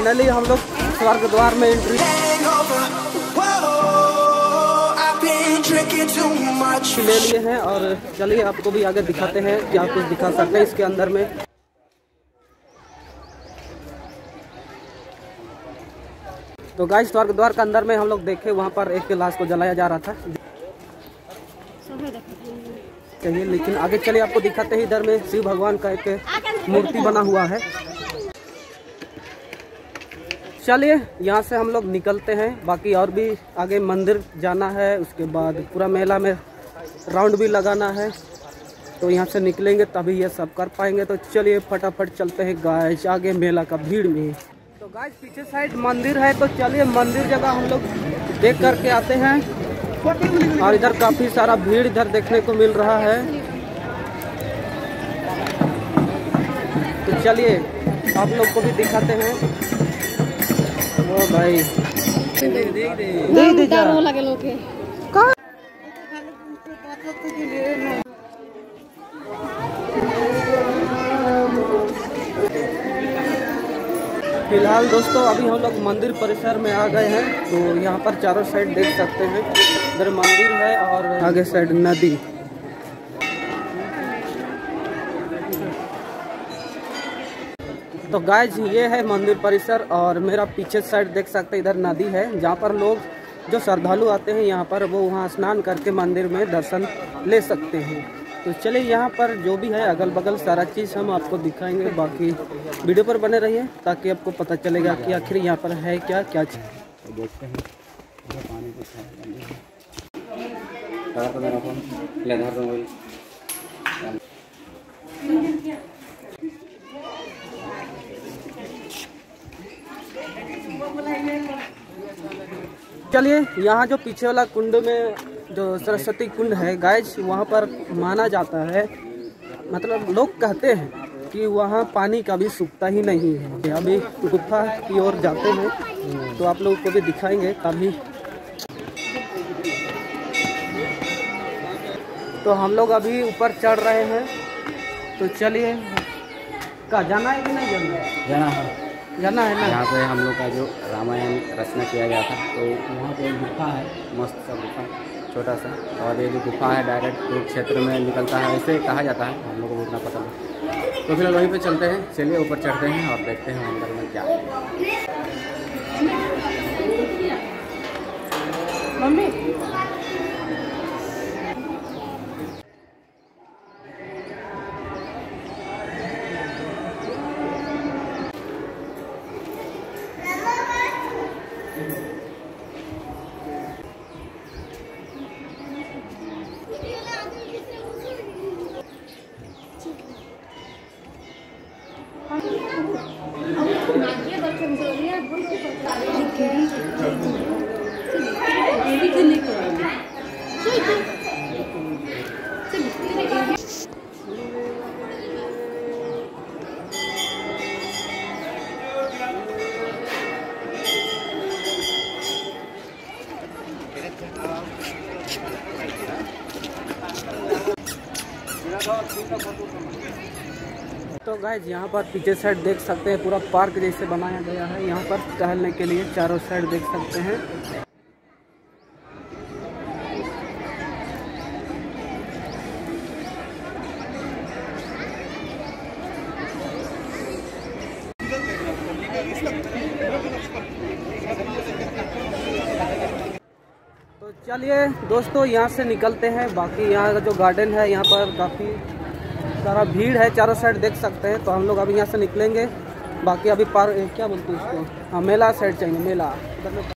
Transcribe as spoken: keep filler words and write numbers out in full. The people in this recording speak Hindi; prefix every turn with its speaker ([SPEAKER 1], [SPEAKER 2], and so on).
[SPEAKER 1] फाइनली हम लोग स्वर्ग द्वार में एंट्री ले लिए हैं और चलिए आपको भी आगे दिखाते हैं, क्या कुछ दिखा सकते हैं इसके अंदर में। तो गाइस स्वर्ग द्वार के अंदर में हम लोग देखे वहाँ पर एक लाश को जलाया जा रहा था। चलिए लेकिन आगे चलिए आपको दिखाते हैं, इधर में शिव भगवान का एक मूर्ति बना हुआ है। चलिए यहाँ से हम लोग निकलते हैं, बाकी और भी आगे मंदिर जाना है, उसके बाद पूरा मेला में राउंड भी लगाना है, तो यहाँ से निकलेंगे तभी ये सब कर पाएंगे। तो चलिए फटाफट चलते हैं गाइस आगे मेला का भीड़ में। तो गाइस पीछे साइड मंदिर है, तो चलिए मंदिर जगह हम लोग देख करके आते हैं। और इधर काफी सारा भीड़ इधर देखने को मिल रहा है, तो चलिए आप लोग को भी दिखाते हैं। ओ भाई दे दे दे दे जा लगे लोग का फिलहाल दोस्तों अभी हम लोग मंदिर परिसर में आ गए हैं। तो यहाँ पर चारों साइड देख सकते हैं, इधर मंदिर है और आगे साइड नदी। तो गाइज ये है मंदिर परिसर और मेरा पीछे साइड देख सकते हैं, इधर नदी है जहाँ पर लोग जो श्रद्धालु आते हैं यहाँ पर वो वहाँ स्नान करके मंदिर में दर्शन ले सकते हैं। तो चलिए यहाँ पर जो भी है अगल बगल सारा चीज़ हम आपको दिखाएंगे, बाकी वीडियो पर बने रहिए ताकि आपको पता चलेगा कि आखिर यहाँ पर है क्या क्या चीज़। देखते हैं चलिए यहाँ जो पीछे वाला कुंड में जो सरस्वती कुंड है गाइज, वहाँ पर माना जाता है, मतलब लोग कहते हैं कि वहाँ पानी कभी सूखता ही नहीं है। अभी गुफा की ओर जाते हैं तो आप लोगों को भी दिखाएंगे तभी। तो हम लोग अभी ऊपर चढ़ रहे हैं, तो चलिए का जाना है कि नहीं जाना है? जाना है जाना है ना। यहाँ पे हम लोग का जो रामायण रचना किया गया था, तो वहाँ पे एक गुफा है, मस्त सा गुफा छोटा सा, और ये जो गुफा है डायरेक्ट कुरुक्षेत्र में निकलता है ऐसे कहा जाता है, हम लोग को उतना पता नहीं। तो फिर वहीं पे चलते हैं, चलिए ऊपर चढ़ते हैं और देखते हैं अंदर में क्या है। मम्मी तो गाइज यहाँ पर पीछे साइड देख सकते हैं पूरा पार्क जैसे बनाया गया है, यहाँ पर टहलने के लिए चारों साइड देख सकते हैं। तो चलिए दोस्तों यहाँ से निकलते हैं, बाकी यहाँ का जो गार्डन है यहाँ पर काफ़ी सारा भीड़ है, चारों साइड देख सकते हैं। तो हम लोग अभी यहाँ से निकलेंगे, बाकी अभी पार क्या बोलते हैं उसको, हाँ मेला साइड चाहिए, मेला।